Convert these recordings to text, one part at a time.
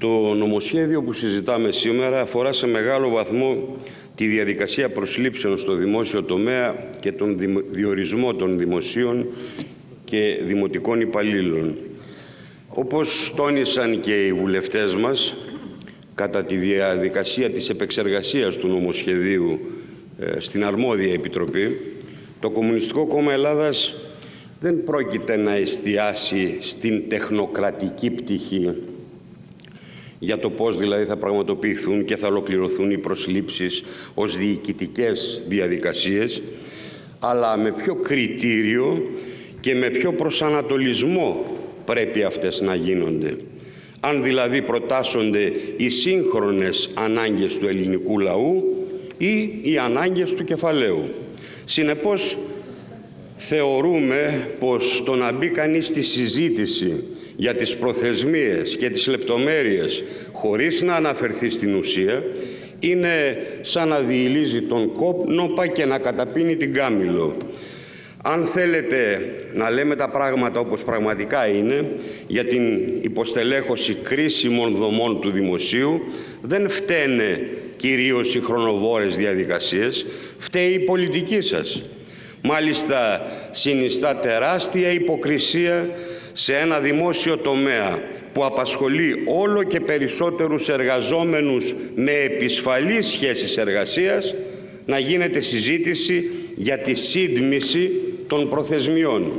Το νομοσχέδιο που συζητάμε σήμερα αφορά σε μεγάλο βαθμό τη διαδικασία προσλήψεων στο δημόσιο τομέα και τον διορισμό των δημοσίων και δημοτικών υπαλλήλων. Όπως τόνισαν και οι βουλευτές μας, κατά τη διαδικασία της επεξεργασίας του νομοσχεδίου στην αρμόδια Επιτροπή, το Κομμουνιστικό Κόμμα Ελλάδας δεν πρόκειται να εστιάσει στην τεχνοκρατική πτυχή για το πώς δηλαδή θα πραγματοποιηθούν και θα ολοκληρωθούν οι προσλήψεις ως διοικητικές διαδικασίες, αλλά με ποιο κριτήριο και με ποιο προσανατολισμό πρέπει αυτές να γίνονται. Αν δηλαδή προτάσσονται οι σύγχρονες ανάγκες του ελληνικού λαού ή οι ανάγκες του κεφαλαίου. Συνεπώς, θεωρούμε πως το να μπει κανείς στη συζήτηση για τις προθεσμίες και τις λεπτομέρειες χωρίς να αναφερθεί στην ουσία είναι σαν να διηλίζει τον κόπνοπα και να καταπίνει την κάμηλο. Αν θέλετε να λέμε τα πράγματα όπως πραγματικά είναι για την υποστελέχωση κρίσιμων δομών του δημοσίου, δεν φταίνε κυρίως οι χρονοβόρες διαδικασίες, φταίει η πολιτική σας. Μάλιστα συνιστά τεράστια υποκρισία σε ένα δημόσιο τομέα που απασχολεί όλο και περισσότερους εργαζόμενους με επισφαλείς σχέσεις εργασίας να γίνεται συζήτηση για τη σύντμηση των προθεσμιών.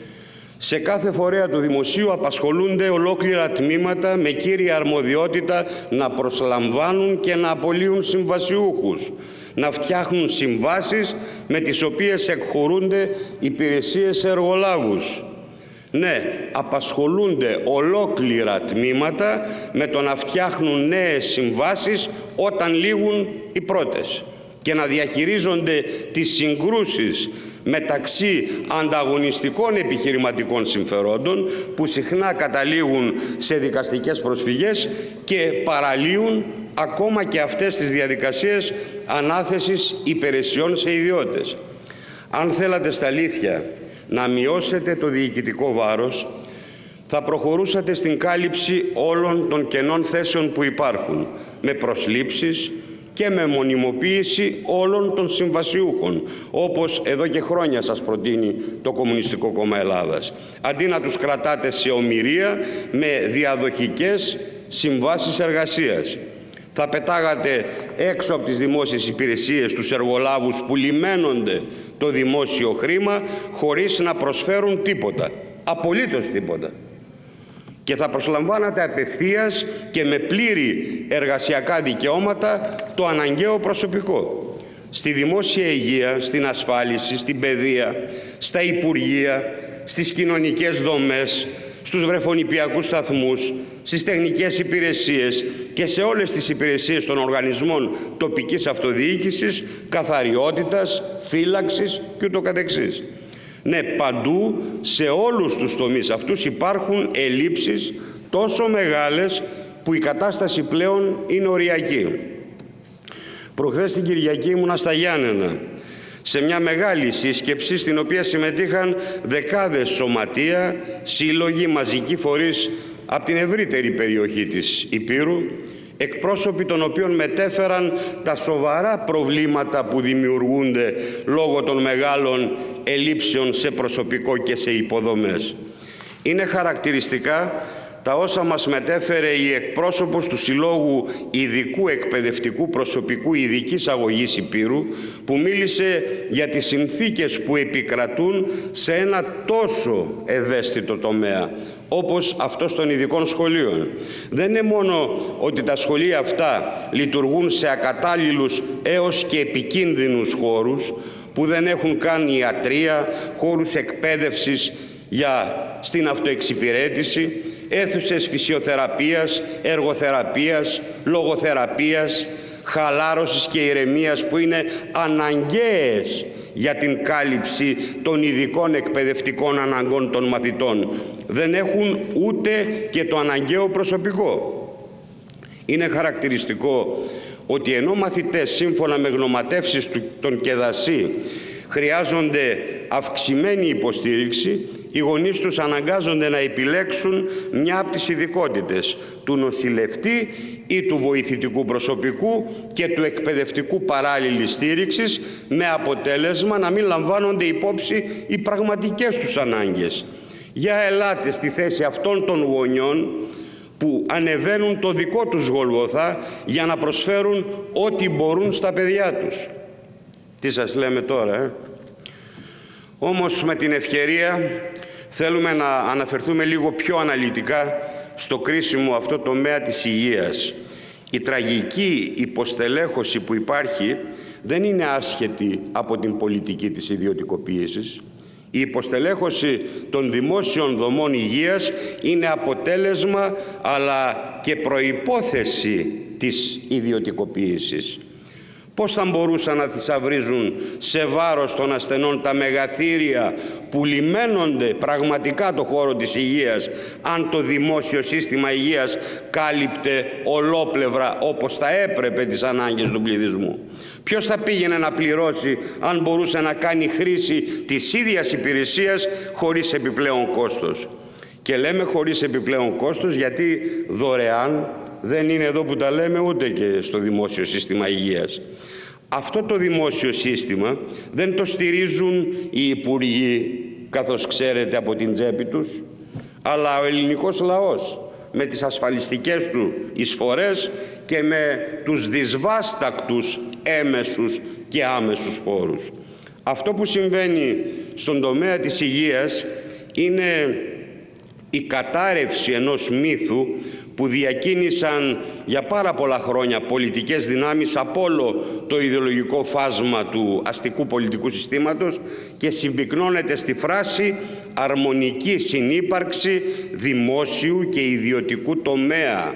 Σε κάθε φορέα του δημοσίου απασχολούνται ολόκληρα τμήματα με κύρια αρμοδιότητα να προσλαμβάνουν και να απολύουν συμβασιούχους, να φτιάχνουν συμβάσεις με τις οποίες εκχωρούνται υπηρεσίες σε εργολάβους. Ναι, απασχολούνται ολόκληρα τμήματα με το να φτιάχνουν νέες συμβάσεις όταν λήγουν οι πρώτες και να διαχειρίζονται τις συγκρούσεις μεταξύ ανταγωνιστικών επιχειρηματικών συμφερόντων που συχνά καταλήγουν σε δικαστικές προσφυγές και παραλύουν ακόμα και αυτές τις διαδικασίες ανάθεσης υπηρεσιών σε ιδιώτες. Αν θέλατε στα αλήθεια να μειώσετε το διοικητικό βάρος, θα προχωρούσατε στην κάλυψη όλων των κενών θέσεων που υπάρχουν, με προσλήψεις και με μονιμοποίηση όλων των συμβασιούχων, όπως εδώ και χρόνια σας προτείνει το Κομμουνιστικό Κόμμα Ελλάδας, αντί να τους κρατάτε σε ομηρία με διαδοχικές συμβάσεις εργασίας. Θα πετάγατε έξω από τις δημόσιες υπηρεσίες τους εργολάβους που λιμένονται το δημόσιο χρήμα χωρίς να προσφέρουν τίποτα, απολύτως τίποτα. Και θα προσλαμβάνατε απευθείας και με πλήρη εργασιακά δικαιώματα το αναγκαίο προσωπικό. Στη δημόσια υγεία, στην ασφάλιση, στην παιδεία, στα υπουργεία, στις κοινωνικές δομές, στους βρεφονηπιακούς σταθμούς, στις τεχνικές υπηρεσίες και σε όλες τις υπηρεσίες των οργανισμών τοπικής αυτοδιοίκησης, καθαριότητας, φύλαξης και ούτω καθεξής. Ναι, παντού, σε όλους τους τομείς αυτούς υπάρχουν ελλείψεις τόσο μεγάλες που η κατάσταση πλέον είναι οριακή. Προχθές την Κυριακή ήμουνα στα Γιάννενα, σε μια μεγάλη σύσκεψη στην οποία συμμετείχαν δεκάδες σωματεία, σύλλογοι, μαζικοί φορείς από την ευρύτερη περιοχή της Ηπείρου, εκπρόσωποι των οποίων μετέφεραν τα σοβαρά προβλήματα που δημιουργούνται λόγω των μεγάλων ελλείψεων σε προσωπικό και σε υποδομές. Είναι χαρακτηριστικά τα όσα μας μετέφερε η εκπρόσωπος του Συλλόγου Ειδικού Εκπαιδευτικού Προσωπικού Ειδικής Αγωγής Ηπείρου, που μίλησε για τις συνθήκες που επικρατούν σε ένα τόσο ευαίσθητο τομέα όπως αυτός των ειδικών σχολείων. Δεν είναι μόνο ότι τα σχολεία αυτά λειτουργούν σε ακατάλληλους έως και επικίνδυνους χώρους, που δεν έχουν καν ιατρία, χώρους εκπαίδευσης στην αυτοεξυπηρέτηση, αίθουσες φυσιοθεραπείας, εργοθεραπείας, λογοθεραπείας, χαλάρωσης και ηρεμίας που είναι αναγκαίες για την κάλυψη των ειδικών εκπαιδευτικών αναγκών των μαθητών. Δεν έχουν ούτε και το αναγκαίο προσωπικό. Είναι χαρακτηριστικό ότι ενώ μαθητές σύμφωνα με γνωματεύσεις των ΚΕΔΑΣΗ χρειάζονται αυξημένη υποστήριξη, οι γονείς τους αναγκάζονται να επιλέξουν μια από τις ειδικότητες του νοσηλευτή ή του βοηθητικού προσωπικού και του εκπαιδευτικού παράλληλης στήριξης, με αποτέλεσμα να μην λαμβάνονται υπόψη οι πραγματικές τους ανάγκες. Για ελάτε στη θέση αυτών των γονιών που ανεβαίνουν το δικό τους Γολγοθά για να προσφέρουν ό,τι μπορούν στα παιδιά τους. Τι σας λέμε τώρα, Όμως με την ευκαιρία θέλουμε να αναφερθούμε λίγο πιο αναλυτικά στο κρίσιμο αυτό τομέα της υγείας. Η τραγική υποστελέχωση που υπάρχει δεν είναι άσχετη από την πολιτική της ιδιωτικοποίησης. Η υποστελέχωση των δημόσιων δομών υγείας είναι αποτέλεσμα αλλά και προϋπόθεση της ιδιωτικοποίησης. Πώς θα μπορούσαν να θησαυρίζουν σε βάρος των ασθενών τα μεγαθύρια που λιμένονται πραγματικά το χώρο της υγείας, αν το δημόσιο σύστημα υγείας κάλυπτε ολόπλευρα όπως θα έπρεπε τις ανάγκες του πληθυσμού? Ποιος θα πήγαινε να πληρώσει αν μπορούσε να κάνει χρήση της ίδιας υπηρεσίας χωρίς επιπλέον κόστος? Και λέμε χωρίς επιπλέον κόστος γιατί δωρεάν δεν είναι εδώ που τα λέμε ούτε και στο δημόσιο σύστημα υγείας. Αυτό το δημόσιο σύστημα δεν το στηρίζουν οι υπουργοί, καθώς ξέρετε, από την τσέπη τους, αλλά ο ελληνικός λαός με τις ασφαλιστικές του εισφορές και με τους δυσβάστακτους έμεσους και άμεσους φόρους. Αυτό που συμβαίνει στον τομέα της υγείας είναι η κατάρρευση ενός μύθου που διακίνησαν για πάρα πολλά χρόνια πολιτικές δυνάμεις από όλο το ιδεολογικό φάσμα του αστικού πολιτικού συστήματος και συμπυκνώνεται στη φράση «αρμονική συνύπαρξη δημόσιου και ιδιωτικού τομέα».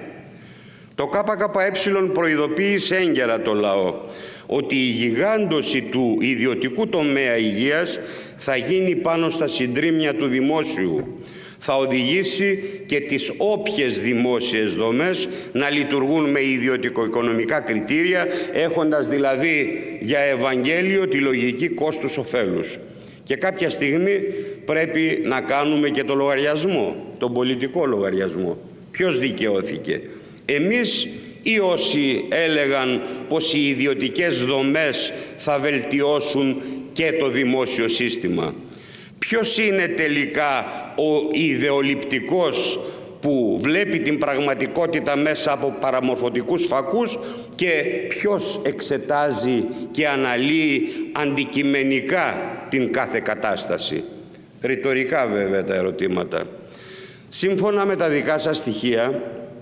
Το ΚΚΕ προειδοποίησε έγκαιρα το λαό ότι η γιγάντωση του ιδιωτικού τομέα υγείας θα γίνει πάνω στα συντρίμμια του δημόσιου. Θα οδηγήσει και τις όποιες δημόσιες δομές να λειτουργούν με ιδιωτικο-οικονομικά κριτήρια, έχοντας δηλαδή για Ευαγγέλιο τη λογική κόστους-οφέλους. Και κάποια στιγμή πρέπει να κάνουμε και το λογαριασμό, τον πολιτικό λογαριασμό. Ποιος δικαιώθηκε? Εμείς ή όσοι έλεγαν πως οι ιδιωτικές δομές θα βελτιώσουν και το δημόσιο σύστημα? Ποιος είναι τελικά ο ιδεολειπτικός που βλέπει την πραγματικότητα μέσα από παραμορφωτικούς φακούς και ποιος εξετάζει και αναλύει αντικειμενικά την κάθε κατάσταση? Ρητορικά βέβαια τα ερωτήματα. Σύμφωνα με τα δικά σας στοιχεία,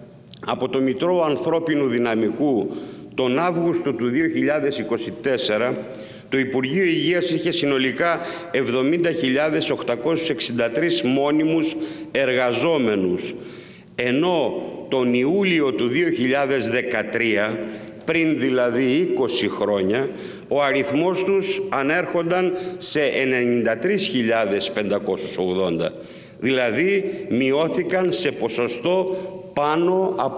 από το Μητρό Ανθρώπινου Δυναμικού τον Αύγουστο του 2024, το Υπουργείο Υγείας είχε συνολικά 70.863 μόνιμους εργαζόμενους, ενώ τον Ιούλιο του 2013, πριν δηλαδή 20 χρόνια, ο αριθμός τους ανέρχονταν σε 93.580, δηλαδή μειώθηκαν σε ποσοστό πάνω από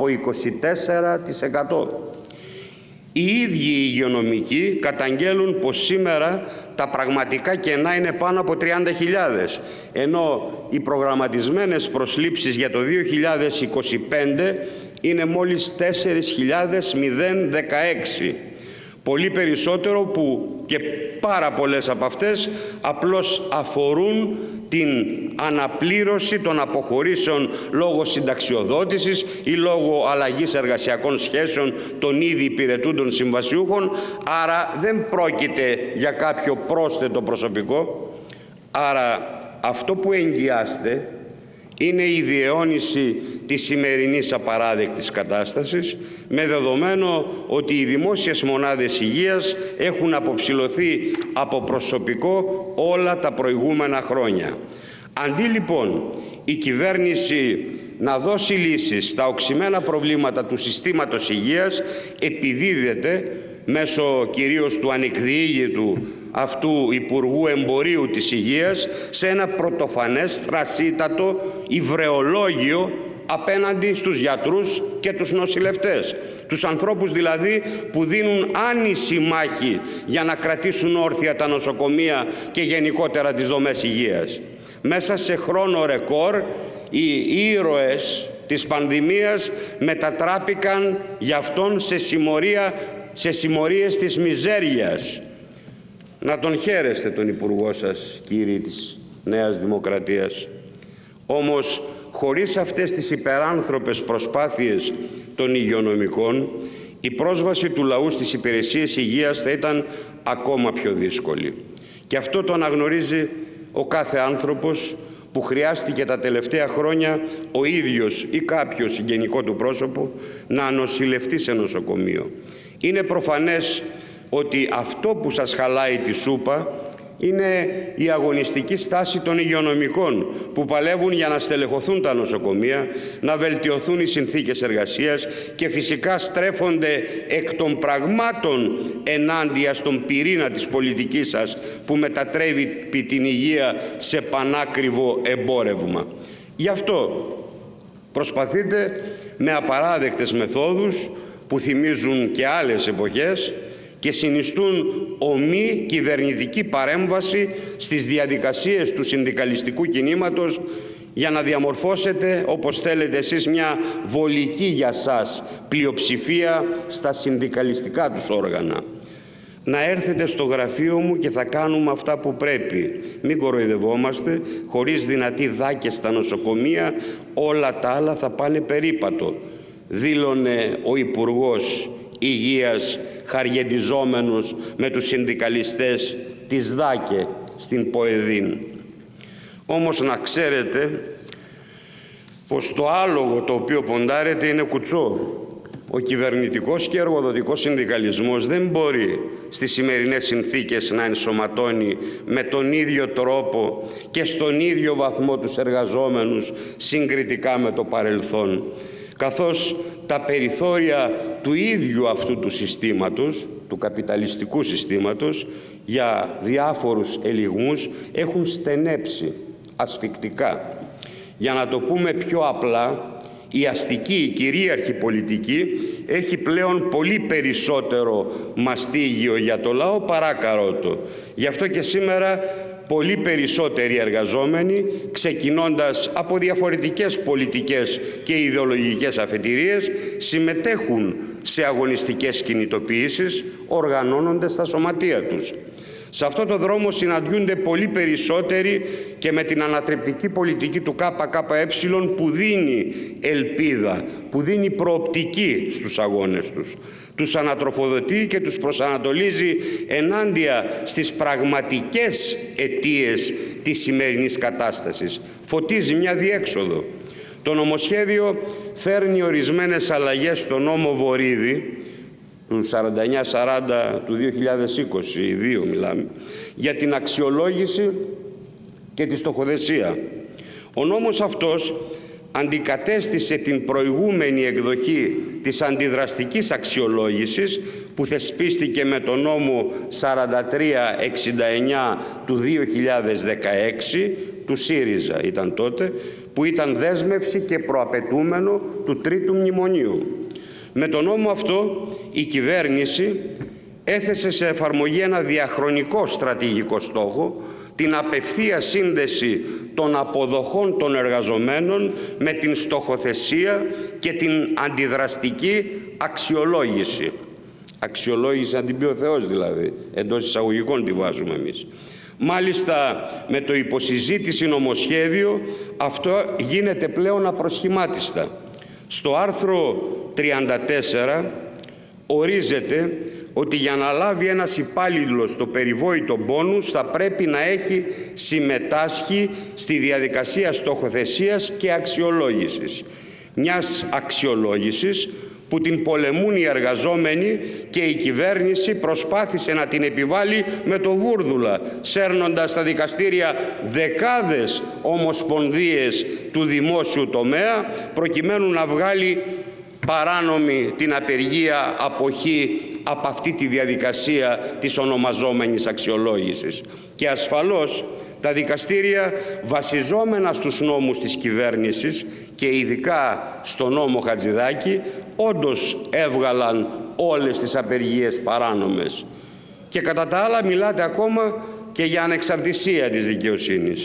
24%. Οι ίδιοι οι υγειονομικοί καταγγέλουν πως σήμερα τα πραγματικά κενά είναι πάνω από 30.000, ενώ οι προγραμματισμένες προσλήψεις για το 2025 είναι μόλις 4.016. Πολύ περισσότερο που και πάρα πολλές από αυτές απλώς αφορούν την αναπλήρωση των αποχωρήσεων λόγω συνταξιοδότησης ή λόγω αλλαγής εργασιακών σχέσεων των ήδη υπηρετούντων συμβασιούχων, άρα δεν πρόκειται για κάποιο πρόσθετο προσωπικό. Άρα αυτό που εγγυάστε είναι η διαιώνιση της σημερινής απαράδεκτης κατάστασης, με δεδομένο ότι οι δημόσιες μονάδες υγείας έχουν αποψηλωθεί από προσωπικό όλα τα προηγούμενα χρόνια. Αντί λοιπόν η κυβέρνηση να δώσει λύσεις στα οξυμένα προβλήματα του συστήματος υγείας, επιδίδεται μέσω κυρίως του ανεκδιήγητου αυτού Υπουργού Εμπορίου της Υγείας σε ένα πρωτοφανές θρασίτατο υβρεολόγιο απέναντι στους γιατρούς και τους νοσηλευτές. Τους ανθρώπους δηλαδή που δίνουν άνηση μάχη για να κρατήσουν όρθια τα νοσοκομεία και γενικότερα τις δομές υγείας. Μέσα σε χρόνο ρεκόρ οι ήρωες της πανδημίας μετατράπηκαν γι' αυτόν σε συμμορίες της μιζέριας. Να τον χαίρεστε τον Υπουργό σας, κύριοι της Νέας Δημοκρατίας. Όμως, χωρίς αυτές τις υπεράνθρωπες προσπάθειες των υγειονομικών, η πρόσβαση του λαού στις υπηρεσίες υγείας θα ήταν ακόμα πιο δύσκολη. Και αυτό το αναγνωρίζει ο κάθε άνθρωπος που χρειάστηκε τα τελευταία χρόνια ο ίδιος ή κάποιο συγγενικό του πρόσωπο να νοσηλευτεί σε νοσοκομείο. Είναι προφανές ότι αυτό που σας χαλάει τη σούπα είναι η αγωνιστική στάση των υγειονομικών που παλεύουν για να στελεχωθούν τα νοσοκομεία, να βελτιωθούν οι συνθήκες εργασίας και φυσικά στρέφονται εκ των πραγμάτων ενάντια στον πυρήνα της πολιτικής σας που μετατρέπει την υγεία σε πανάκριβο εμπόρευμα. Γι' αυτό προσπαθείτε με απαράδεκτες μεθόδους που θυμίζουν και άλλες εποχές και συνιστούν ομή κυβερνητική παρέμβαση στις διαδικασίες του συνδικαλιστικού κινήματος για να διαμορφώσετε, όπως θέλετε εσείς, μια βολική για σας πλειοψηφία στα συνδικαλιστικά τους όργανα. Να έρθετε στο γραφείο μου και θα κάνουμε αυτά που πρέπει. Μην κοροϊδευόμαστε, χωρίς δυνατή δάκες στα νοσοκομεία όλα τα άλλα θα πάνε περίπατο, δήλωνε ο Υπουργός Υγείας χαριεντιζόμενος με τους συνδικαλιστές της ΔΑΚΕ στην ΠΟΕΔΗΝ. Όμως να ξέρετε πως το άλογο το οποίο ποντάρετε είναι κουτσό. Ο κυβερνητικός και εργοδοτικός συνδικαλισμός δεν μπορεί στις σημερινές συνθήκες να ενσωματώνει με τον ίδιο τρόπο και στον ίδιο βαθμό τους εργαζόμενους συγκριτικά με το παρελθόν, καθώς τα περιθώρια του ίδιου αυτού του συστήματος, του καπιταλιστικού συστήματος, για διάφορους ελιγμούς έχουν στενέψει ασφικτικά. Για να το πούμε πιο απλά, η αστική, η κυρίαρχη πολιτική έχει πλέον πολύ περισσότερο μαστίγιο για το λαό παρά καρότο. Γι' αυτό και σήμερα πολύ περισσότεροι εργαζόμενοι, ξεκινώντας από διαφορετικές πολιτικές και ιδεολογικές αφετηρίες, συμμετέχουν σε αγωνιστικές κινητοποιήσεις, οργανώνονται στα σωματεία τους. Σε αυτό το δρόμο συναντιούνται πολύ περισσότεροι και με την ανατρεπτική πολιτική του ΚΚΕ που δίνει ελπίδα, που δίνει προοπτική στους αγώνες τους. Τους ανατροφοδοτεί και τους προσανατολίζει ενάντια στις πραγματικές αιτίες της σημερινής κατάστασης. Φωτίζει μια διέξοδο. Το νομοσχέδιο φέρνει ορισμένες αλλαγές στο νόμο Βορίδη, του 49-40 του 2020, οι δύο μιλάμε, για την αξιολόγηση και τη στοχοθεσία. Ο νόμος αυτός αντικατέστησε την προηγούμενη εκδοχή της αντιδραστικής αξιολόγησης που θεσπίστηκε με τον νόμο 43-69 του 2016, του ΣΥΡΙΖΑ ήταν τότε, που ήταν δέσμευση και προαπαιτούμενο του Τρίτου Μνημονίου. Με τον νόμο αυτό η κυβέρνηση έθεσε σε εφαρμογή ένα διαχρονικό στρατηγικό στόχο, την απευθεία σύνδεση των αποδοχών των εργαζομένων με την στοχοθεσία και την αντιδραστική αξιολόγηση. Αξιολόγηση να την πει ο Θεός δηλαδή, εντός εισαγωγικών τη βάζουμε εμείς. Μάλιστα με το υποσυζήτηση νομοσχέδιο αυτό γίνεται πλέον απροσχημάτιστα. Στο άρθρο 34 ορίζεται ότι για να λάβει ένας υπάλληλος το περιβόητο μπόνους θα πρέπει να έχει συμμετάσχει στη διαδικασία στοχοθεσίας και αξιολόγησης. Μιας αξιολόγησης που την πολεμούν οι εργαζόμενοι και η κυβέρνηση προσπάθησε να την επιβάλλει με το βούρδουλα, σέρνοντας στα δικαστήρια δεκάδες ομοσπονδίες του δημόσιου τομέα προκειμένου να βγάλει παράνομη την απεργία αποχή από αυτή τη διαδικασία της ονομαζόμενης αξιολόγησης. Και ασφαλώς τα δικαστήρια, βασιζόμενα στους νόμους της κυβέρνησης και ειδικά στο νόμο Χατζηδάκη, όντως έβγαλαν όλες τις απεργίες παράνομες. Και κατά τα άλλα μιλάτε ακόμα και για ανεξαρτησία της δικαιοσύνης.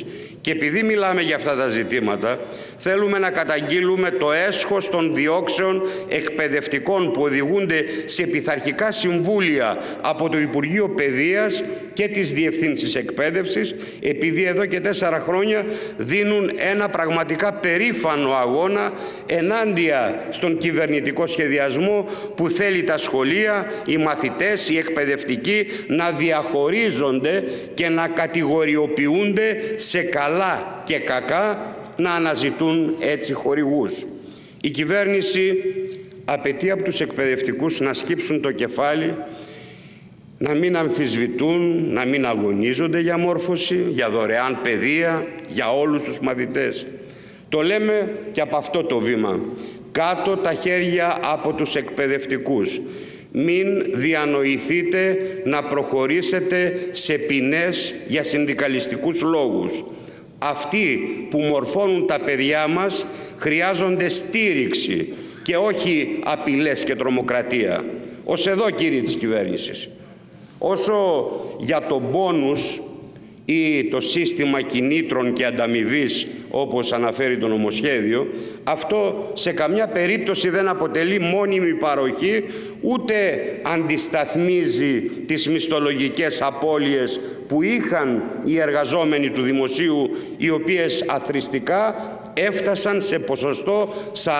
Και επειδή μιλάμε για αυτά τα ζητήματα, θέλουμε να καταγγείλουμε το έσχος των διώξεων εκπαιδευτικών που οδηγούνται σε πειθαρχικά συμβούλια από το Υπουργείο Παιδείας και τις Διευθύνσεις Εκπαίδευσης, επειδή εδώ και 4 χρόνια δίνουν ένα πραγματικά περήφανο αγώνα ενάντια στον κυβερνητικό σχεδιασμό που θέλει τα σχολεία, οι μαθητές, οι εκπαιδευτικοί να διαχωρίζονται και να κατηγοριοποιούνται σε καλά και κακά, να αναζητούν έτσι χορηγούς. Η κυβέρνηση απαιτεί από τους εκπαιδευτικούς να σκύψουν το κεφάλι, να μην αμφισβητούν, να μην αγωνίζονται για μόρφωση, για δωρεάν παιδεία, για όλους τους μαθητές. Το λέμε και από αυτό το βήμα. Κάτω τα χέρια από τους εκπαιδευτικούς. Μην διανοηθείτε να προχωρήσετε σε ποινές για συνδικαλιστικούς λόγους. Αυτοί που μορφώνουν τα παιδιά μας χρειάζονται στήριξη και όχι απειλές και τρομοκρατία. Ως εδώ, κύριοι της κυβέρνησης. Όσο για το μπόνους ή το σύστημα κινήτρων και ανταμοιβής, όπως αναφέρει το νομοσχέδιο, αυτό σε καμιά περίπτωση δεν αποτελεί μόνιμη παροχή, ούτε αντισταθμίζει τις μισθολογικές απώλειες που είχαν οι εργαζόμενοι του δημοσίου, οι οποίες αθροιστικά έφτασαν σε ποσοστό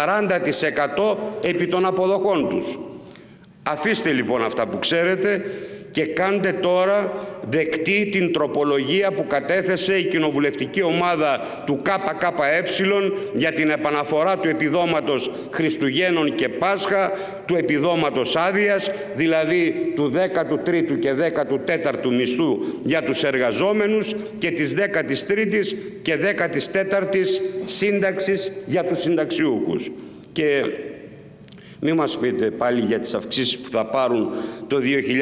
40% επί των αποδοχών τους. Αφήστε λοιπόν αυτά που ξέρετε και κάντε τώρα δεκτή την τροπολογία που κατέθεσε η κοινοβουλευτική ομάδα του ΚΚΕ για την επαναφορά του επιδόματος Χριστουγέννων και Πάσχα, του επιδόματος άδειας, δηλαδή του 13ου και 14ου μισθού για τους εργαζόμενους και της 13ης και 14ης σύνταξης για τους συνταξιούχους. Και μη μας πείτε πάλι για τις αυξήσεις που θα πάρουν το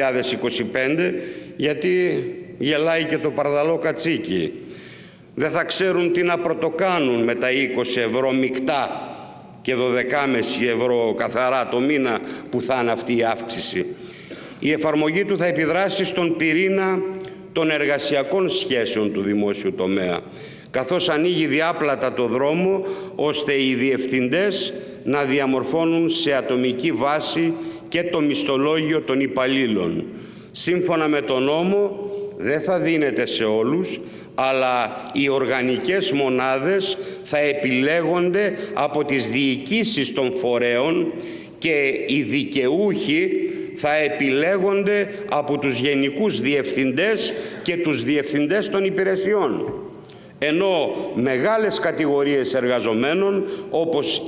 2025, γιατί γελάει και το παρδαλό κατσίκι. Δεν θα ξέρουν τι να πρωτοκάνουν με τα 20 ευρώ μεικτά και 12,5 ευρώ καθαρά το μήνα που θα είναι αυτή η αύξηση. Η εφαρμογή του θα επιδράσει στον πυρήνα των εργασιακών σχέσεων του δημόσιου τομέα, καθώς ανοίγει διάπλατα το δρόμο ώστε οι διευθυντές να διαμορφώνουν σε ατομική βάση και το μισθολόγιο των υπαλλήλων. Σύμφωνα με τον νόμο δεν θα δίνεται σε όλους, αλλά οι οργανικές μονάδες θα επιλέγονται από τις διοικήσεις των φορέων και οι δικαιούχοι θα επιλέγονται από τους γενικούς διευθυντές και τους διευθυντές των υπηρεσιών. Ενώ μεγάλες κατηγορίες εργαζομένων, όπως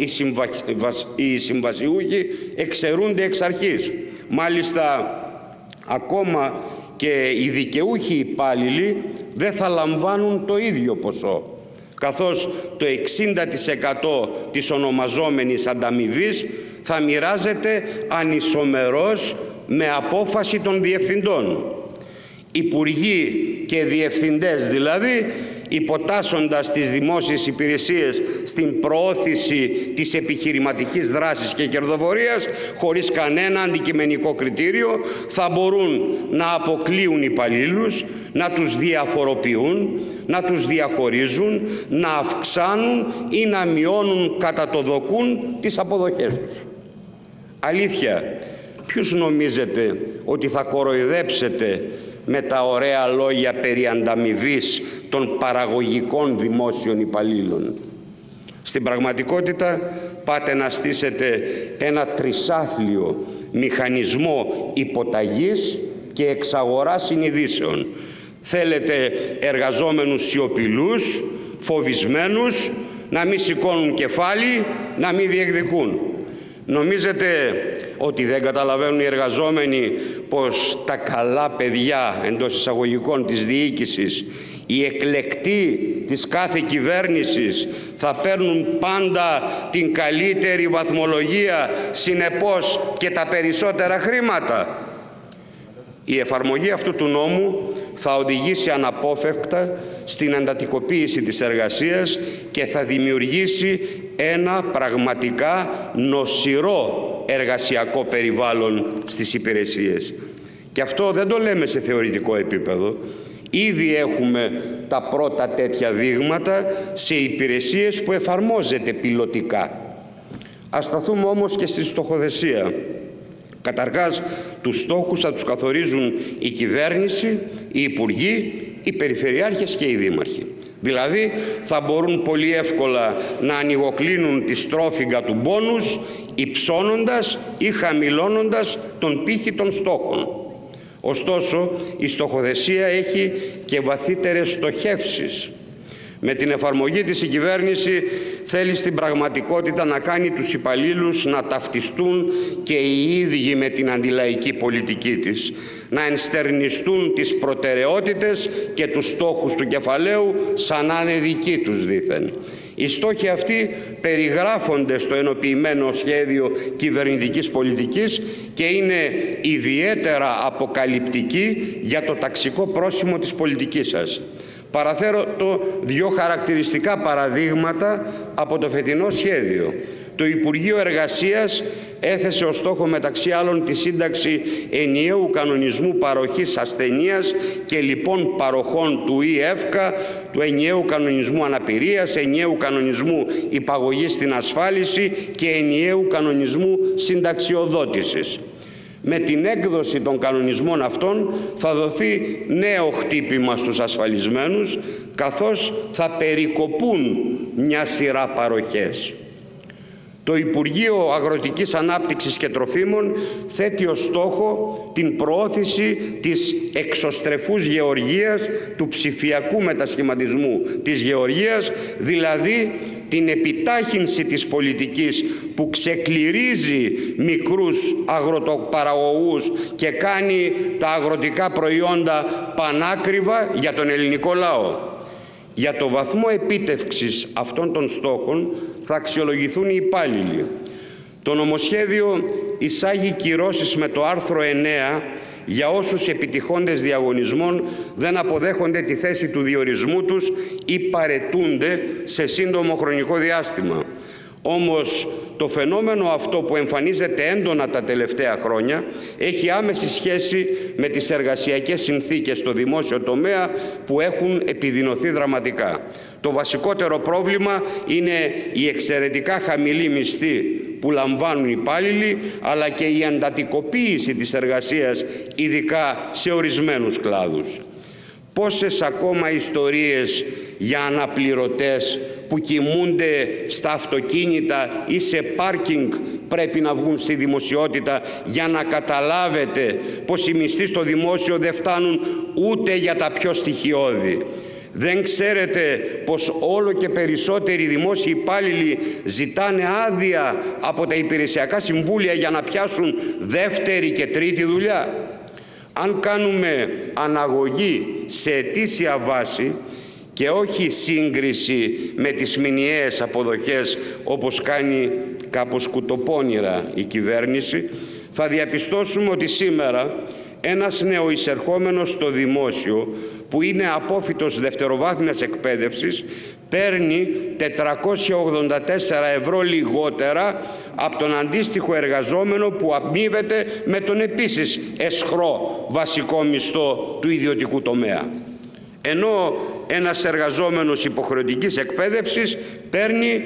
οι συμβασιούχοι, εξαιρούνται εξ αρχής. Μάλιστα, ακόμα και οι δικαιούχοι υπάλληλοι δεν θα λαμβάνουν το ίδιο ποσό, καθώς το 60% της ονομαζόμενης ανταμοιβής θα μοιράζεται ανισομερώς με απόφαση των διευθυντών. Υπουργοί και διευθυντές δηλαδή, υποτάσσοντας τις δημόσιες υπηρεσίες στην προώθηση της επιχειρηματικής δράσης και κερδοφορίας, χωρίς κανένα αντικειμενικό κριτήριο, θα μπορούν να αποκλείουν υπαλλήλους, να τους διαφοροποιούν, να τους διαχωρίζουν, να αυξάνουν ή να μειώνουν κατά το δοκούν τις αποδοχές τους. Αλήθεια, ποιους νομίζετε ότι θα κοροϊδέψετε με τα ωραία λόγια περί ανταμοιβής των παραγωγικών δημόσιων υπαλλήλων? Στην πραγματικότητα πάτε να στήσετε ένα τρισάθλιο μηχανισμό υποταγής και εξαγοράς συνειδήσεων. Θέλετε εργαζόμενους σιωπηλούς, φοβισμένους, να μην σηκώνουν κεφάλι, να μην διεκδικούν. Νομίζετε ότι δεν καταλαβαίνουν οι εργαζόμενοι πως τα καλά παιδιά εντός εισαγωγικών της διοίκησης, οι εκλεκτοί της κάθε κυβέρνησης θα παίρνουν πάντα την καλύτερη βαθμολογία, συνεπώς και τα περισσότερα χρήματα? Η εφαρμογή αυτού του νόμου θα οδηγήσει αναπόφευκτα στην εντατικοποίηση της εργασίας και θα δημιουργήσει ένα πραγματικά νοσηρό εργασιακό περιβάλλον στις υπηρεσίες. Και αυτό δεν το λέμε σε θεωρητικό επίπεδο. Ήδη έχουμε τα πρώτα τέτοια δείγματα σε υπηρεσίες που εφαρμόζεται πιλωτικά. Ας σταθούμε όμως και στη στοχοθεσία. Καταρχάς, τους στόχους θα τους καθορίζουν η κυβέρνηση, οι υπουργοί, οι περιφερειάρχες και οι δήμαρχοι. Δηλαδή, θα μπορούν πολύ εύκολα να ανοιγοκλίνουν τη στρόφιγγα του μπόνους, υψώνοντας ή χαμηλώνοντας τον πύχη των στόχων. Ωστόσο, η στοχοθεσία έχει και βαθύτερες στοχεύσεις. Με την εφαρμογή της η κυβέρνηση θέλει στην πραγματικότητα να κάνει τους υπαλλήλους να ταυτιστούν και οι ίδιοι με την αντιλαϊκή πολιτική της, να ενστερνιστούν τις προτεραιότητες και τους στόχους του κεφαλαίου σαν να είναι δικοί τους δήθεν. Οι στόχοι αυτοί περιγράφονται στο ενοποιημένο σχέδιο κυβερνητικής πολιτικής και είναι ιδιαίτερα αποκαλυπτικοί για το ταξικό πρόσημο της πολιτικής σας. Παραφέρω δύο χαρακτηριστικά παραδείγματα από το φετινό σχέδιο. Το Υπουργείο Εργασίας έθεσε ως στόχο μεταξύ άλλων τη σύνταξη ενιαίου κανονισμού παροχής ασθενείας και λοιπόν παροχών του ΙΕΦΚΑ, του ενιαίου κανονισμού αναπηρίας, ενιαίου κανονισμού υπαγωγής στην ασφάλιση και ενιαίου κανονισμού συνταξιοδότησης. Με την έκδοση των κανονισμών αυτών θα δοθεί νέο χτύπημα στους ασφαλισμένους, καθώς θα περικοπούν μια σειρά παροχές. Το Υπουργείο Αγροτικής Ανάπτυξης και Τροφίμων θέτει ως στόχο την προώθηση της εξωστρεφούς γεωργίας, του ψηφιακού μετασχηματισμού της γεωργίας, δηλαδή την επιτάχυνση της πολιτικής που ξεκληρίζει μικρούς αγροτοπαραγωγούς και κάνει τα αγροτικά προϊόντα πανάκριβα για τον ελληνικό λαό. Για το βαθμό επίτευξης αυτών των στόχων θα αξιολογηθούν οι υπάλληλοι. Το νομοσχέδιο εισάγει κυρώσεις με το άρθρο 9 για όσους επιτυχώντες διαγωνισμών δεν αποδέχονται τη θέση του διορισμού τους ή παραιτούνται σε σύντομο χρονικό διάστημα. Όμως το φαινόμενο αυτό που εμφανίζεται έντονα τα τελευταία χρόνια έχει άμεση σχέση με τις εργασιακές συνθήκες στο δημόσιο τομέα που έχουν επιδεινωθεί δραματικά. Το βασικότερο πρόβλημα είναι η εξαιρετικά χαμηλή μισθή που λαμβάνουν οι υπάλληλοι, αλλά και η εντατικοποίηση της εργασίας, ειδικά σε ορισμένους κλάδους. Πόσες ακόμα ιστορίες για αναπληρωτές που κοιμούνται στα αυτοκίνητα ή σε πάρκινγκ πρέπει να βγουν στη δημοσιότητα για να καταλάβετε πως οι μισθοί στο δημόσιο δεν φτάνουν ούτε για τα πιο στοιχειώδη. Δεν ξέρετε πως όλο και περισσότεροι δημόσιοι υπάλληλοι ζητάνε άδεια από τα υπηρεσιακά συμβούλια για να πιάσουν δεύτερη και τρίτη δουλειά? Αν κάνουμε αναγωγή σε ετήσια βάση και όχι σύγκριση με τις μηνιαίες αποδοχές όπως κάνει κάπως κουτοπώνυρα η κυβέρνηση, θα διαπιστώσουμε ότι σήμερα ένας νεοεισερχόμενος στο δημόσιο που είναι απόφοιτος δευτεροβάθμιας εκπαίδευσης παίρνει 484 ευρώ λιγότερα από τον αντίστοιχο εργαζόμενο που αμείβεται με τον επίσης αισχρό βασικό μισθό του ιδιωτικού τομέα. Ενώ ένας εργαζόμενος υποχρεωτικής εκπαίδευσης παίρνει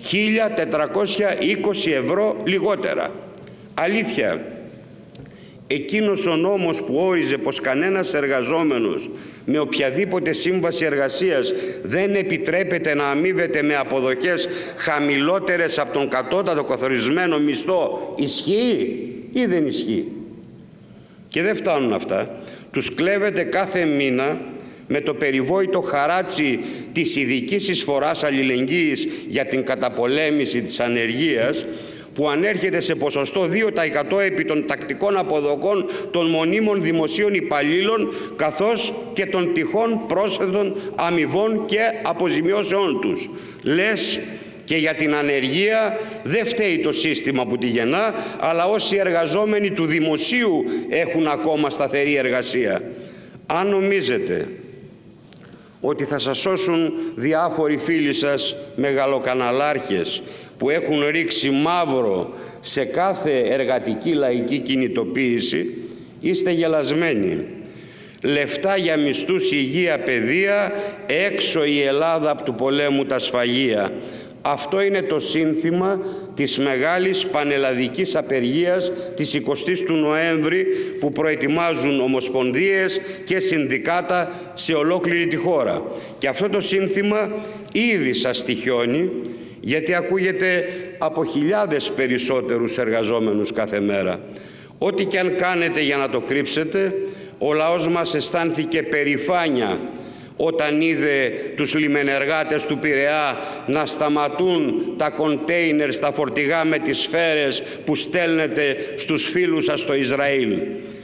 1.420 ευρώ λιγότερα. Αλήθεια, εκείνος ο νόμος που όριζε πως κανένας εργαζόμενος με οποιαδήποτε σύμβαση εργασίας δεν επιτρέπεται να αμείβεται με αποδοχές χαμηλότερες από τον κατώτατο καθορισμένο μισθό, ισχύει ή δεν ισχύει? Και δεν φτάνουν αυτά. Τους κλέβετε κάθε μήνα με το περιβόητο χαράτσι της ειδικής εισφοράς αλληλεγγύης για την καταπολέμηση της ανεργίας, που ανέρχεται σε ποσοστό 2% επί των τακτικών αποδοχών των μονίμων δημοσίων υπαλλήλων, καθώς και των τυχών πρόσθετων αμοιβών και αποζημιώσεών τους. Λες και για την ανεργία δεν φταίει το σύστημα που τη γεννά, αλλά όσοι εργαζόμενοι του δημοσίου έχουν ακόμα σταθερή εργασία. Αν νομίζετε ότι θα σας σώσουν διάφοροι φίλοι σας μεγαλοκαναλάρχες που έχουν ρίξει μαύρο σε κάθε εργατική λαϊκή κινητοποίηση, είστε γελασμένοι. λεφτά για μισθούς, υγεία, παιδεία, έξω η Ελλάδα από του πολέμου τα σφαγεία. Αυτό είναι το σύνθημα της μεγάλης πανελλαδικής απεργίας της 20ης του Νοέμβρη που προετοιμάζουν ομοσπονδίες και συνδικάτα σε ολόκληρη τη χώρα. Και αυτό το σύνθημα ήδη σας στοιχιώνει, γιατί ακούγεται από χιλιάδες περισσότερους εργαζόμενους κάθε μέρα. Ό,τι και αν κάνετε για να το κρύψετε, ο λαός μας αισθάνθηκε περηφάνεια όταν είδε τους λιμενεργάτες του Πειραιά να σταματούν τα κοντέινερ στα φορτηγά με τις σφαίρες που στέλνετε στους φίλους σας στο Ισραήλ.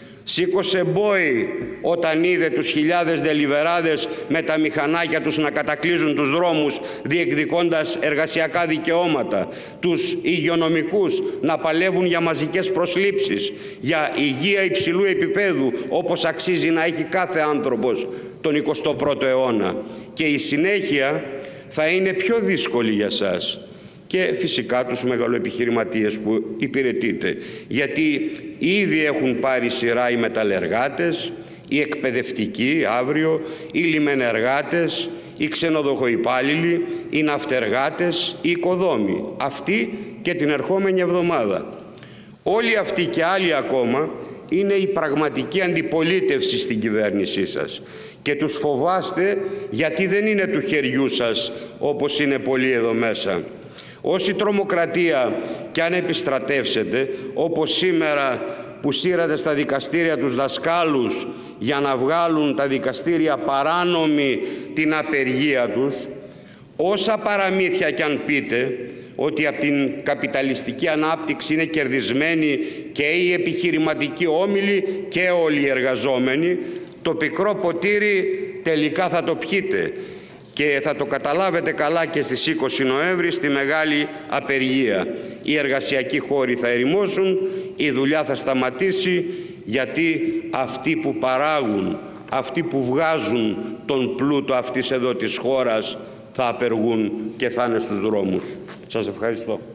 Σήκωσε μπόι όταν είδε τους χιλιάδες δελιβεράδες με τα μηχανάκια τους να κατακλείζουν τους δρόμους διεκδικώντας εργασιακά δικαιώματα, τους υγειονομικούς να παλεύουν για μαζικές προσλήψεις, για υγεία υψηλού επίπεδου όπως αξίζει να έχει κάθε άνθρωπος τον 21ο αιώνα. Και η συνέχεια θα είναι πιο δύσκολη για σας και φυσικά τους μεγαλοεπιχειρηματίες που υπηρετείτε, γιατί ήδη έχουν πάρει σειρά οι μεταλλεργάτες, οι εκπαιδευτικοί αύριο, οι λιμενεργάτες, οι ξενοδοχοϊπάλληλοι, οι ναυτεργάτες, οι οικοδόμοι, αυτοί και την ερχόμενη εβδομάδα. Όλοι αυτοί και άλλοι ακόμα είναι η πραγματική αντιπολίτευση στην κυβέρνησή σας και τους φοβάστε γιατί δεν είναι του χεριού σας όπως είναι πολλοί εδώ μέσα. Όση τρομοκρατία κι αν επιστρατεύσετε, όπως σήμερα που σύρατε στα δικαστήρια τους δασκάλους για να βγάλουν τα δικαστήρια παράνομη την απεργία τους, όσα παραμύθια κι αν πείτε ότι από την καπιταλιστική ανάπτυξη είναι κερδισμένοι και οι επιχειρηματικοί όμιλοι και όλοι οι εργαζόμενοι, το πικρό ποτήρι τελικά θα το πιείτε. Και θα το καταλάβετε καλά και στις 20 Νοέμβρη στη μεγάλη απεργία. Οι εργασιακοί χώροι θα ερημώσουν, η δουλειά θα σταματήσει, γιατί αυτοί που παράγουν, αυτοί που βγάζουν τον πλούτο αυτής εδώ της χώρας θα απεργούν και θα είναι στους δρόμους. Σας ευχαριστώ.